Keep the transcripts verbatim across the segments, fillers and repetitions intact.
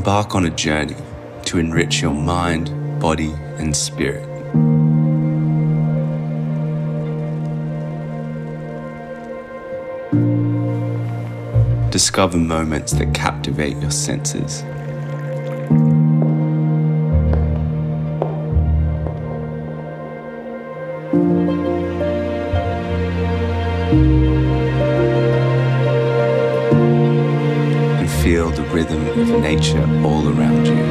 Embark on a journey to enrich your mind, body, and spirit. Discover moments that captivate your senses. And feel the rhythm of nature all around you.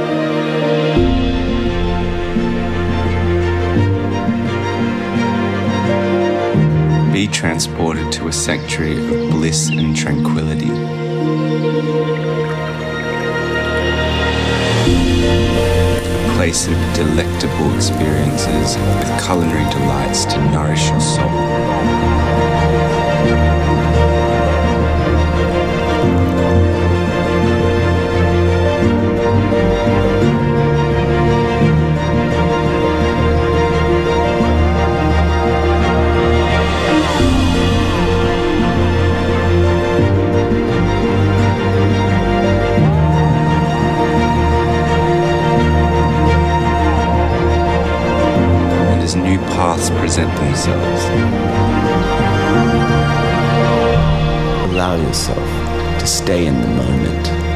Be transported to a sanctuary of bliss and tranquility. A place of delectable experiences with culinary delights to nourish your soul. As new paths present themselves, allow yourself to stay in the moment.